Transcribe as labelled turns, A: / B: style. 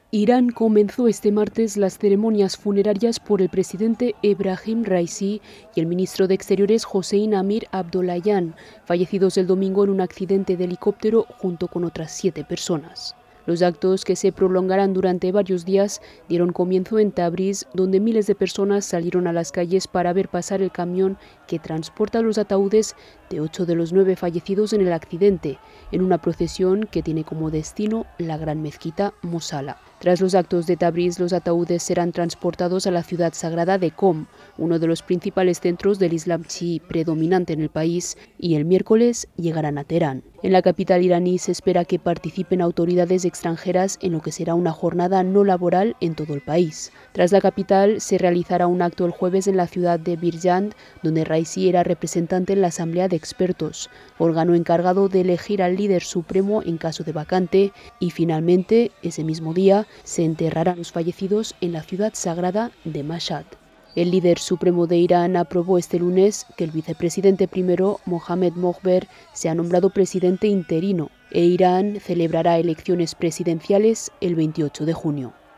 A: Irán comenzó este martes las ceremonias funerarias por el presidente Ebrahim Raisi y el ministro de Exteriores Hossein Amir Abdollahian, fallecidos el domingo en un accidente de helicóptero junto con otras 7 personas. Los actos, que se prolongarán durante varios días, dieron comienzo en Tabriz, donde miles de personas salieron a las calles para ver pasar el camión que transporta los ataúdes de 8 de los 9 fallecidos en el accidente, en una procesión que tiene como destino la gran mezquita Mosala. Tras los actos de Tabriz, los ataúdes serán transportados a la ciudad sagrada de Qom, uno de los principales centros del Islam chií predominante en el país, y el miércoles llegarán a Teherán. En la capital iraní se espera que participen autoridades extranjeras en lo que será una jornada no laboral en todo el país. Tras la capital, se realizará un acto el jueves en la ciudad de Birjand, donde Raisi era representante en la Asamblea de Expertos, órgano encargado de elegir al líder supremo en caso de vacante, y finalmente, ese mismo día, se enterrarán los fallecidos en la ciudad sagrada de Mashhad. El líder supremo de Irán aprobó este lunes que el vicepresidente primero, Mohammad Mokber, sea nombrado presidente interino, e Irán celebrará elecciones presidenciales el 28 de junio.